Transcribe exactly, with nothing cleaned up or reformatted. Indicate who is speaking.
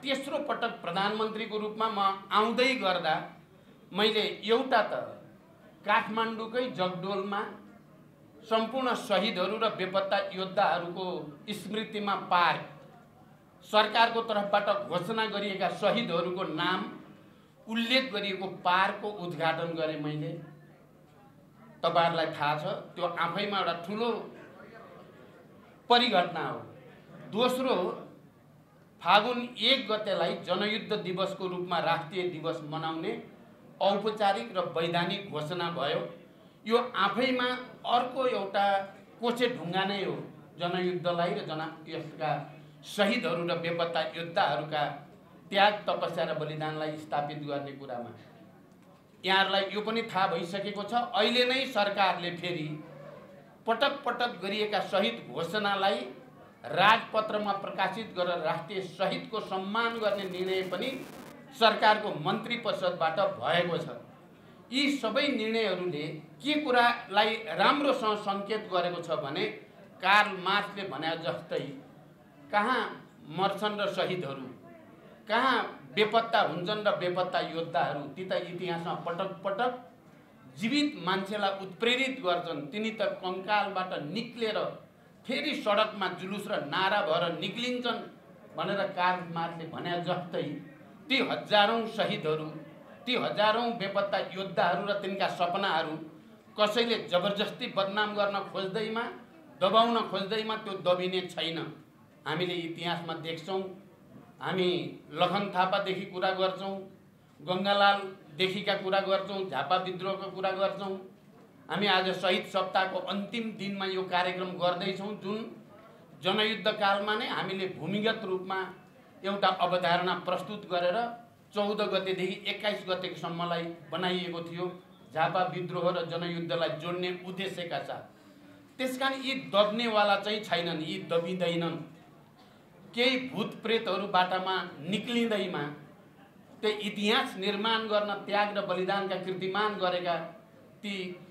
Speaker 1: तेस्रो पटक प्रधानमन्त्रीको रूपमा म आउँदै गर्दा मैले एउटा त काठमाडौँकै जगडोलमा सम्पूर्ण शहीदहरू र बेपत्ता योद्धाहरूको स्मृतिमा पार्क, सरकारको तर्फबाट घोषणा गरिएका शहीदहरूको नाम उल्लेख गरिएको पार्कको उद्घाटन गरेँ मैले। तपाईहरुलाई थाहा छ त्यो आफैमा एउटा ठुलो परिघटना हो। दोस्रो, फागुन एक गतेलाई जनयुद्ध दिवसको रूपमा राष्ट्रिय दिवस मनाउने औपचारिक र वैधानिक घोषणा भयो। यो आफैमा अर्को एउटा कोचे ढुङ्गा नै हो जनयुद्धलाई र जना यसका शहीदहरू र बेपत्ता योद्धाहरूका त्याग, तपस्या र बलिदानलाई स्थापित गर्ने कुरामा। यहाँहरूलाई यो पनि थाहा भइसकेको छ, अहिले नै सरकारले फेरि पटक पटक गरिएका शहीद घोषणालाई राजपत्रमा प्रकाशित गरेर राष्ट्रिय शहीदको सम्मान गर्ने निर्णय पनि सरकारको मन्त्री परिषदबाट भएको छ। यी सबै निर्णयहरूले के कुरालाई राम्रोसँग सङ्केत गरेको छ भने कार्ल मार्क्सले भने जस्तै कहाँ मर्छन् र शहीदहरू, कहाँ बेपत्ता हुन्छन् र बेपत्ता योद्धाहरू, ती त इतिहासमा पटक पटक जीवित मान्छेलाई उत्प्रेरित गर्छन्। तिनी त कङ्कालबाट निक्लेर फेरि सडकमा जुलुस र नारा भएर निक्लिन्छन् भनेर कार्ल मार्क्सले भने जस्तै ती हजारौं शहीदहरू, ती हजारौं बेपत्ता योद्धाहरू र तिनका सपनाहरू कसैले जबरजस्ती बदनाम गर्न खोज्दैमा, दबाउन खोज्दैमा त्यो दबिने छैन। हामीले इतिहासमा देख्छौँ, हामी लखन थापादेखि कुरा गर्छौँ, गङ्गालालदेखिका कुरा गर्छौँ, झापा विद्रोहको कुरा गर्छौँ। हामी आज शहीद सप्ताहको अन्तिम दिनमा यो कार्यक्रम गर्दैछौँ, जुन जनयुद्ध कालमा नै हामीले भूमिगत रूपमा एउटा अवधारणा प्रस्तुत गरेर चौध गतेदेखि एक्काइस गतेसम्मलाई बनाइएको थियो, झापा विद्रोह र जनयुद्धलाई जोड्ने उद्देश्यका साथ। त्यसकारण यी दब्नेवाला चाहिँ छैनन्, यी दबिँदैनन्। केही भूत प्रेतहरू बाटामा निक्लिँदैमा त्यो इतिहास निर्माण गर्न त्याग र बलिदानका कीर्तिमान गरेका ती